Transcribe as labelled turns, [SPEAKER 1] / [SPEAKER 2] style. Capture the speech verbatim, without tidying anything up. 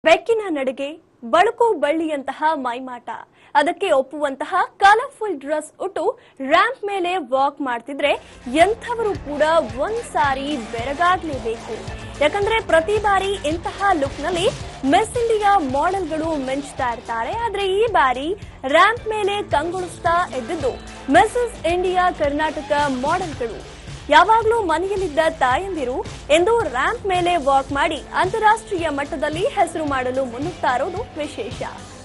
[SPEAKER 1] ಬೆಕ್ಕಿನ ನಡಿಗೆ ಬಳುಕು ಬಳ್ಳಿಯಂತಹ ಮೈಮಾಟ ಅದಕ್ಕೆ ಒಪ್ಪುವಂತಹ ಕಲರ್ಫುಲ್ ಡ್ರೆಸ್ ಉಟ್ಟು ರ್ಯಾಂಪ್ ಮೇಲೆ ವಾಕ್ ಮಾಡ್ತಿದ್ರೆ ಎಂಥವರು ಕೂಡ ಒಂದ್ ಸಾರಿ ಬೆರಗಾಗ್ಲೇಬೇಕು. ಯಾಕಂದ್ರೆ ಪ್ರತಿ ಬಾರಿ ಇಂತಹ ಲುಕ್ ನಲ್ಲಿ ಮಿಸ್ ಇಂಡಿಯಾ ಮಾಡೆಲ್ಗಳು ಮಿಂಚ್ತಾ ಇರ್ತಾರೆ. ಆದ್ರೆ ಈ ಬಾರಿ ರ್ಯಾಂಪ್ ಮೇಲೆ ಕಂಗೊಳಿಸ್ತಾ ಇದ್ದಿದ್ದು ಮಿಸಸ್ ಇಂಡಿಯಾ ಕರ್ನಾಟಕ ಮಾಡೆಲ್ಗಳು. ಯಾವಾಗಲೂ ಮನೆಯಲ್ಲಿದ್ದ ತಾಯಂದಿರು ಎಂದು ರ್ಯಾಂಪ್ ಮೇಲೆ ವಾಕ್ ಮಾಡಿ ಅಂತಾರಾಷ್ಟ್ರೀಯ ಮಟ್ಟದಲ್ಲಿ ಹೆಸರು ಮಾಡಲು ಮುನ್ನುಗ್ತಾ ಇರೋದು ವಿಶೇಷ.